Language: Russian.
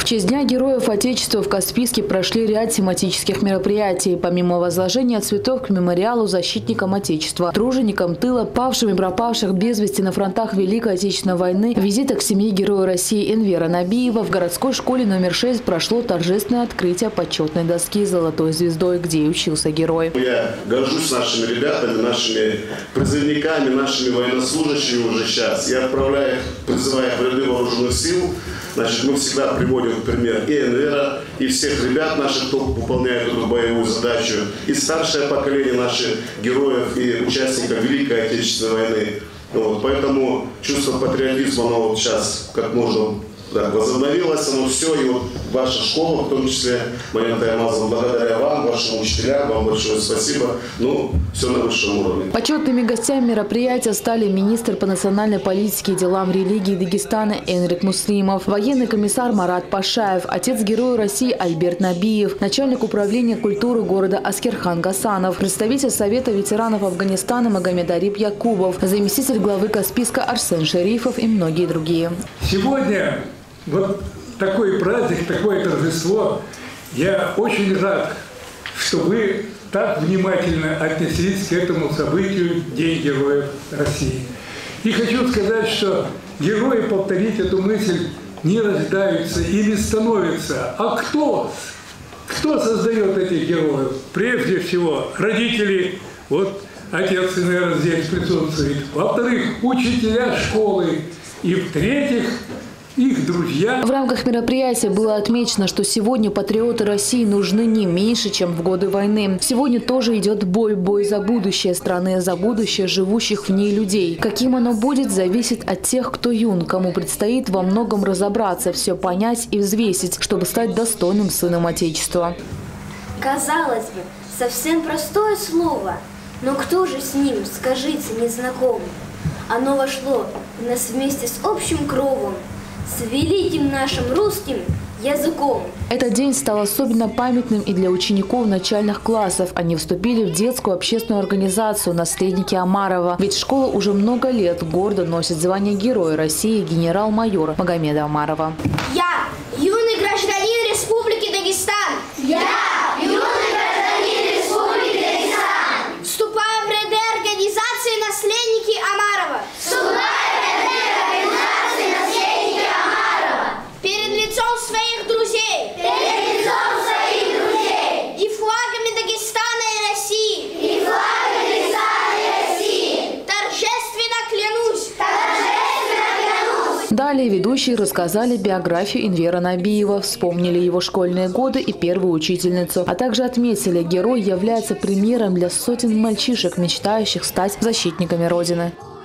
честь Дня Героев Отечества в Каспийске прошли ряд тематических мероприятий. Помимо возложения цветов к мемориалу защитникам Отечества, труженикам тыла, павшим и пропавших без вести на фронтах Великой Отечественной войны, визита к семье Героя России Энвера Набиева в городской школе номер 6 прошло торжественное открытие почетной доски с золотой звездой, где и учился герой. Я горжусь нашими ребятами, нашими призывниками, нашими военнослужащими уже сейчас. Я отправляю их, призывая в ряды вооруженных сил. Значит, мы всегда приводим в пример и Энвера, и всех ребят наших, кто выполняет эту боевую задачу, и старшее поколение наших героев и участников Великой Отечественной войны. Вот, поэтому чувство патриотизма, оно вот сейчас как можно возобновилось, оно все, и вот ваша школа, в том числе, Марина Таймазовна, благодаря вам, вашим учителям, вам большое спасибо. Все на высшем уровне. Почетными гостями мероприятия стали министр по национальной политике и делам религии Дагестана Энрик Муслимов, военный комиссар Марат Пашаев, отец Героя России Альберт Набиев, начальник управления культуры города Аскерхан Гасанов, представитель Совета ветеранов Афганистана Магомед Ариб Якубов, заместитель главы Каспийска Арсен Шерифов и многие другие. Сегодня вот такой праздник, такое торжество. Я очень рад, что вы так внимательно отнеслись к этому событию День Героев России. И хочу сказать, что герои, повторить эту мысль, не рождаются и не становятся. А кто создает этих героев? Прежде всего, родители. Вот отец, наверное, здесь присутствует. Во-вторых, учителя школы. И в-третьих, их друзья. В рамках мероприятия было отмечено, что сегодня патриоты России нужны не меньше, чем в годы войны. Сегодня тоже идет бой за будущее страны, за будущее живущих в ней людей. Каким оно будет, зависит от тех, кто юн, кому предстоит во многом разобраться, все понять и взвесить, чтобы стать достойным сыном Отечества. Казалось бы, совсем простое слово, но кто же с ним, скажите, незнакомый? Оно вошло в нас вместе с общим кровом, с великим нашим русским языком. Этот день стал особенно памятным и для учеников начальных классов. Они вступили в детскую общественную организацию «Наследники Омарова». Ведь школа уже много лет гордо носит звание Героя России генерал-майора Магомеда Омарова. Я, юный гражданин Республики Дагестан. Я, юный гражданин Республики Дагестан. Вступаю в ряды организации «Наследники Омарова». Далее ведущие рассказали биографию Энвера Набиева, вспомнили его школьные годы и первую учительницу, а также отметили, герой является примером для сотен мальчишек, мечтающих стать защитниками Родины.